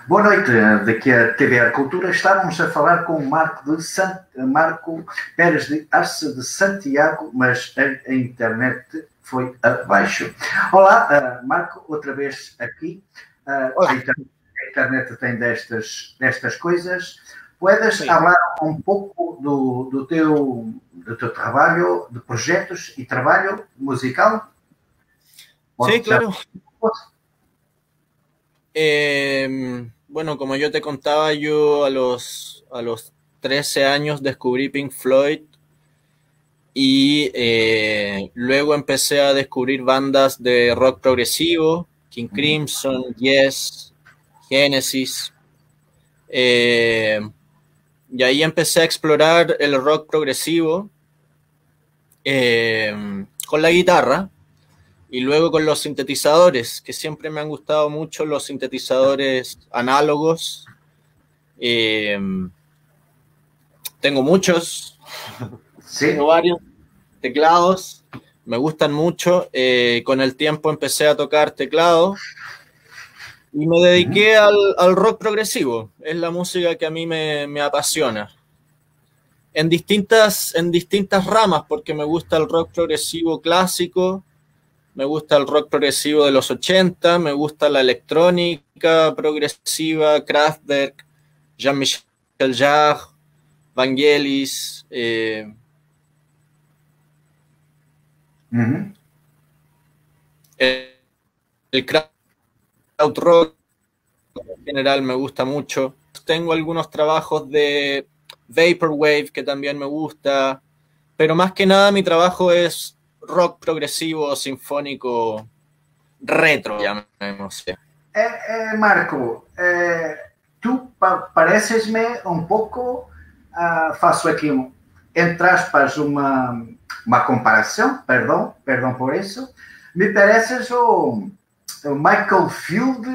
Boa noite, daqui a TVR Cultura. Estávamos a falar com o Marco Pérez de Arce de Santiago, mas a internet foi abaixo. Olá, Marco, outra vez aqui. Olá. A internet tem destas coisas. Puedes falar um pouco do teu trabalho, de projetos e trabalho musical? Sí, claro. Bueno, como yo te contaba, yo a los 13 años descubrí Pink Floyd y luego empecé a descubrir bandas de rock progresivo, King Crimson, Yes, Genesis, y ahí empecé a explorar el rock progresivo con la guitarra. Y luego con los sintetizadores, que siempre me han gustado mucho los sintetizadores análogos. Tengo muchos, Sí. Tengo varios teclados, me gustan mucho. Con el tiempo empecé a tocar teclado y me dediqué al rock progresivo. Es la música que a mí me apasiona. En distintas ramas, porque me gusta el rock progresivo clásico, me gusta el rock progresivo de los 80, me gusta la electrónica progresiva, Kraftwerk, Jean-Michel Jarre, Vangelis. El krautrock en general me gusta mucho. Tengo algunos trabajos de Vaporwave que también me gusta, pero más que nada mi trabajo es rock progresivo, sinfónico, retro, llamémosle. Marco, tu pareces-me um pouco, faço aqui entre aspas uma comparação, perdão por isso, me pareces o Michael Field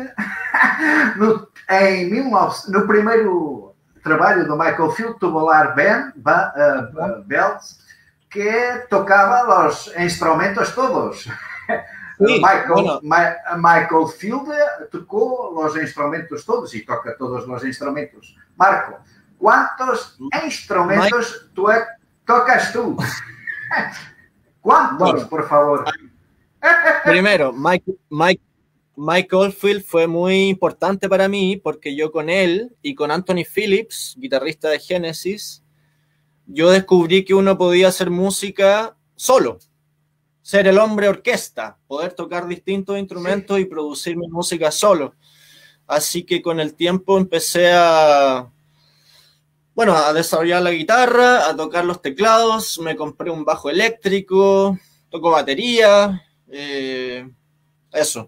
no primeiro trabalho do Michael Field, Tubular Bells, que tocaba los instrumentos todos. Sí, Michael Field tocó los instrumentos todos y toca todos los instrumentos. Marco, ¿cuántos instrumentos tocas tú? ¿Cuántos, por favor? Primero, Michael Field fue muy importante para mí porque yo con él y con Anthony Phillips, guitarrista de Genesis, yo descubrí que uno podía hacer música solo, ser el hombre orquesta, poder tocar distintos instrumentos y producir mi música solo. Así que con el tiempo empecé a desarrollar la guitarra, a tocar los teclados, me compré un bajo eléctrico, toco batería, eso.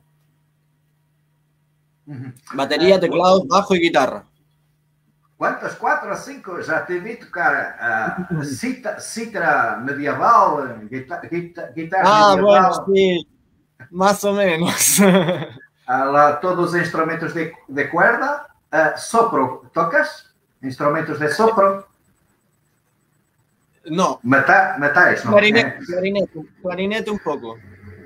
Batería, teclados, bajo y guitarra. ¿Cuántos? 4 o 5? Já te vi tocar cítara medieval, guitarra medieval. Bueno, sí, más o menos. Todos os instrumentos de cuerda. Sopro, ¿tocas? ¿Instrumentos de sopro? No. Metais, ¿no? Clarinete un poco.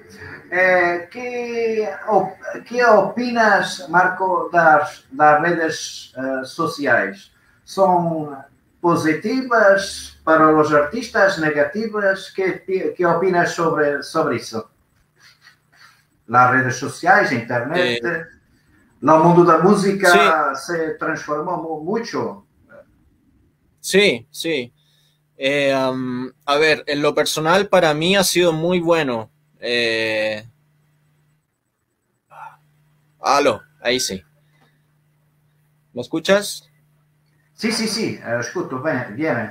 ¿Qué opinas, Marco, das redes sociais? ¿Son positivas para los artistas, negativas? ¿Qué opinas sobre eso? Las redes sociais, internet, el mundo de la música se transformó mucho. Sí. A ver, en lo personal para mí ha sido muy bueno. Aló, ahí sí. ¿Me escuchas? Sí, escucho, bien.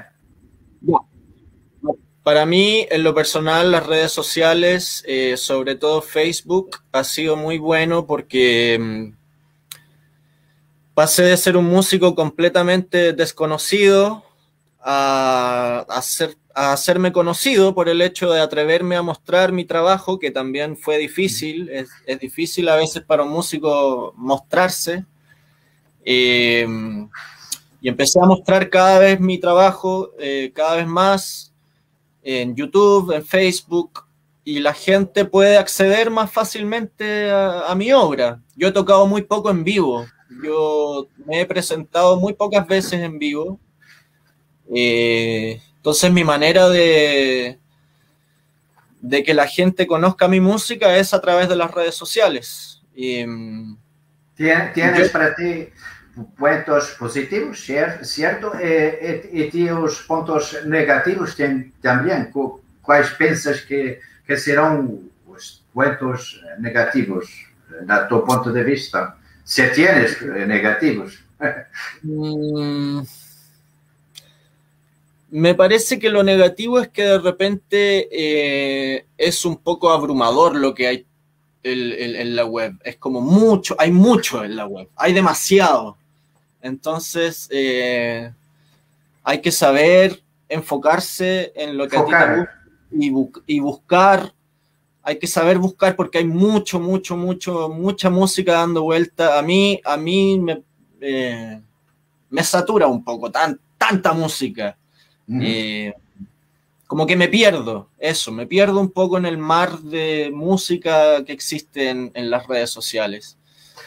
Para mí, en lo personal, las redes sociales, sobre todo Facebook, ha sido muy bueno porque pasé de ser un músico completamente desconocido a hacerme conocido por el hecho de atreverme a mostrar mi trabajo, que también fue difícil. Es difícil a veces para un músico mostrarse. Y empecé a mostrar cada vez mi trabajo, cada vez más, en YouTube, en Facebook, y la gente puede acceder más fácilmente a mi obra. Yo he tocado muy poco en vivo. Yo me he presentado muy pocas veces en vivo. Entonces mi manera de que la gente conozca mi música es a través de las redes sociales. Tienes para ti puntos positivos, ¿cierto? Y tus puntos negativos también. ¿Cuáles piensas que serán los puntos negativos, de tu punto de vista? Si tienes negativos. Me parece que lo negativo es que de repente es un poco abrumador lo que hay en la web. Es como mucho, hay mucho en la web, hay demasiado. Entonces hay que saber enfocarse en lo que a ti te gusta y buscar. Hay que saber buscar porque hay mucha música dando vuelta. A mí me satura un poco tanta música. Como que me pierdo un poco en el mar de música que existe en las redes sociales.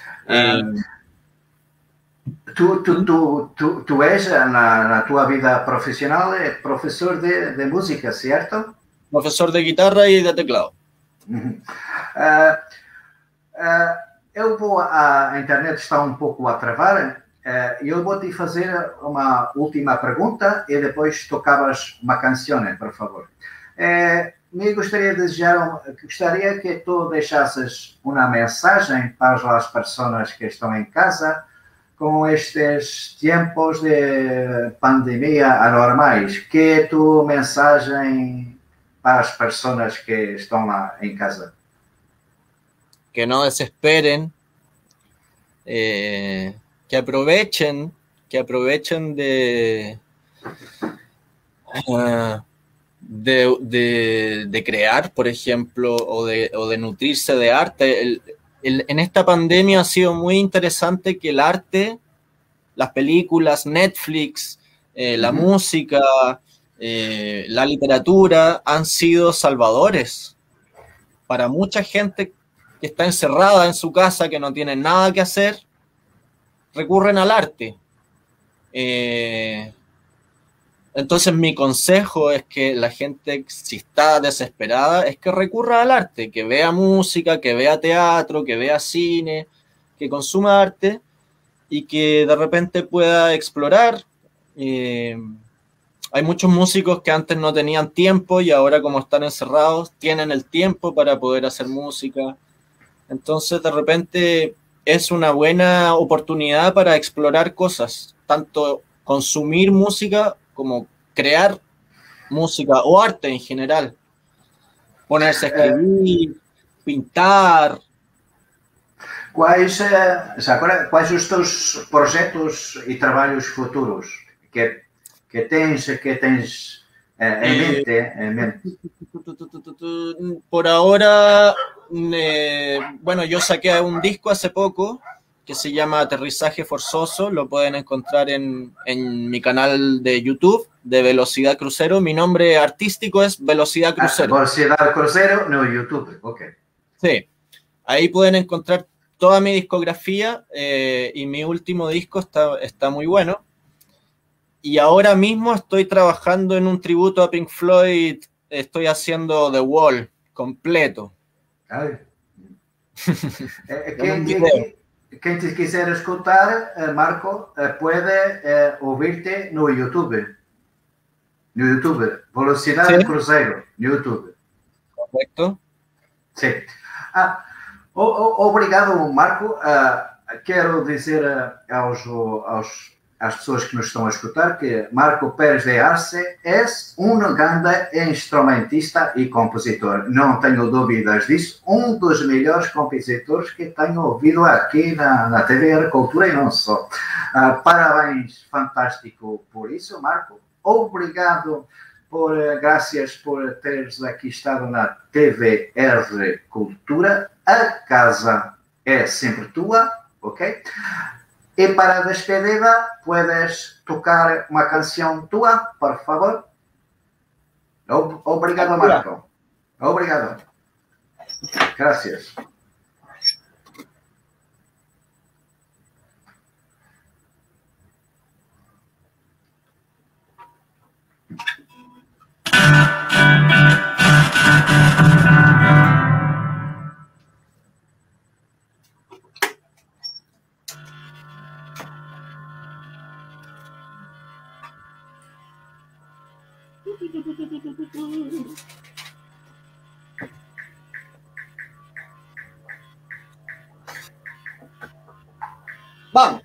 Tú eres en tu vida profesional profesor de música, ¿cierto? Profesor de guitarra y de teclado. Eu vou, a internet está um pouco a travar, eu vou te fazer uma última pergunta e depois tocavas uma canção, por favor. Me gostaria que tu deixasses uma mensagem para as pessoas que estão em casa com estes tempos de pandemia anormais. Que é a tua mensagem para as pessoas que estão lá em casa? Que no desesperen, que aprovechen de crear, por ejemplo, o de nutrirse de arte. En esta pandemia ha sido muy interesante que el arte, las películas, Netflix, la música, la literatura han sido salvadores para mucha gente que está encerrada en su casa, que no tiene nada que hacer, recurren al arte. Entonces mi consejo es que la gente, si está desesperada, es que recurra al arte, que vea música, que vea teatro, que vea cine, que consuma arte y que de repente pueda explorar. Hay muchos músicos que antes no tenían tiempo y ahora, como están encerrados, tienen el tiempo para poder hacer música. Entonces, de repente, es una buena oportunidad para explorar cosas, tanto consumir música como crear música o arte en general. Ponerse a escribir, pintar. Quais os teus projetos e trabalhos futuros que tens en mente? Por ahora, bueno, yo saqué un disco hace poco que se llama Aterrizaje Forzoso. Lo pueden encontrar en mi canal de YouTube de Velocidad Crucero. Mi nombre artístico es Velocidad Crucero. Velocidad Crucero, no YouTube, ok. Sí, ahí pueden encontrar toda mi discografía y mi último disco está muy bueno. Y ahora mismo estoy trabajando en un tributo a Pink Floyd. Estoy haciendo The Wall completo. Quem te quiser escutar, Marco, puede ouvir-te no YouTube. No YouTube, Velocidade Cruzeiro, no YouTube. Correcto. Sim. Obrigado, Marco. Quero dizer às pessoas que nos estão a escutar que Marco Pérez de Arce é grande instrumentista e compositor. Não tenho dúvidas disso. Um dos melhores compositores que tenho ouvido aqui na TVR Cultura e não só. Parabéns, fantástico por isso, Marco. Obrigado, graças por teres aqui estado na TVR Cultura. A casa é sempre tua, ok? E para a despedida, puedes tocar uma canção tua, por favor? Obrigado, Marco. Obrigado. Gracias. Vamos.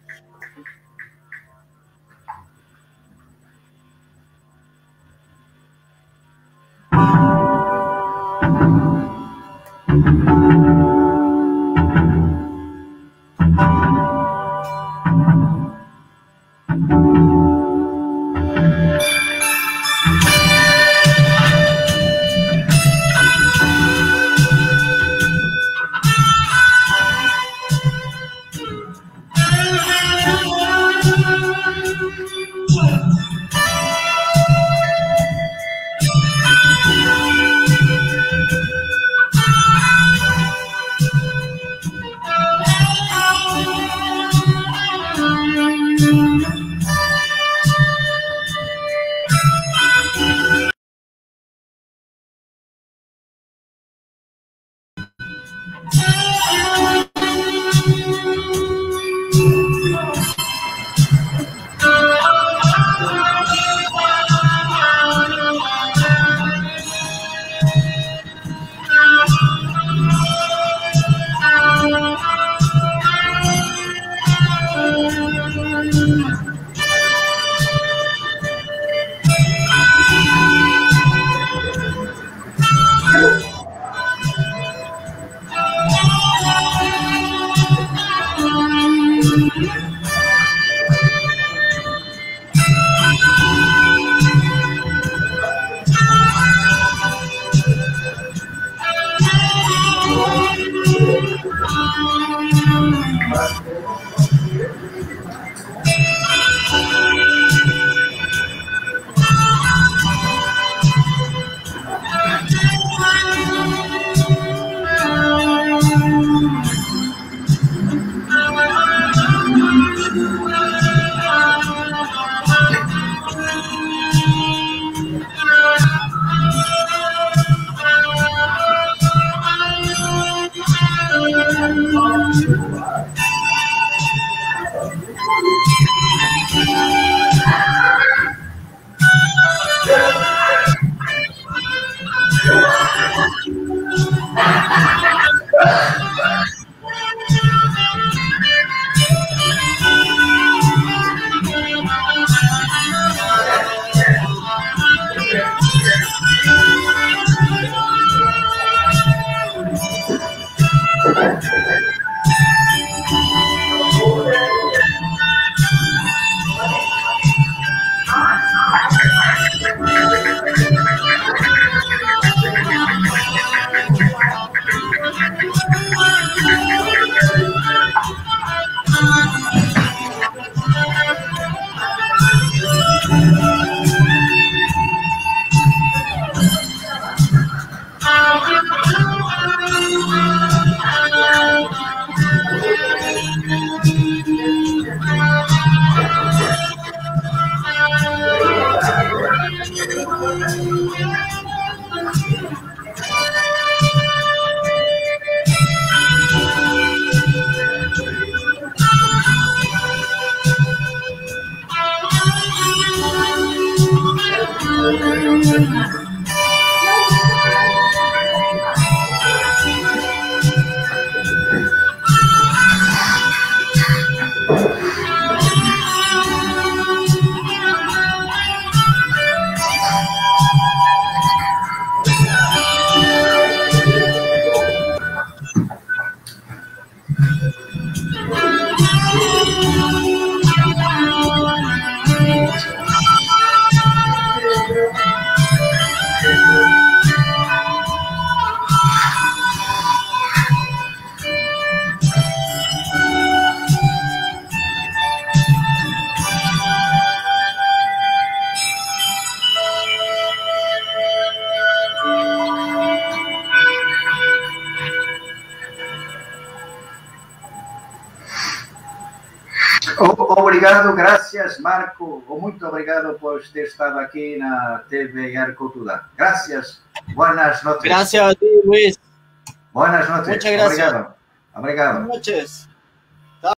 Obrigado, gracias, Marco. Muito obrigado por ter estado aqui na TV Arcultura. Gracias. Buenas noches. Gracias a ti, Luis. Buenas noches. Muchas gracias. Obrigado. Obrigado. Buenas noches.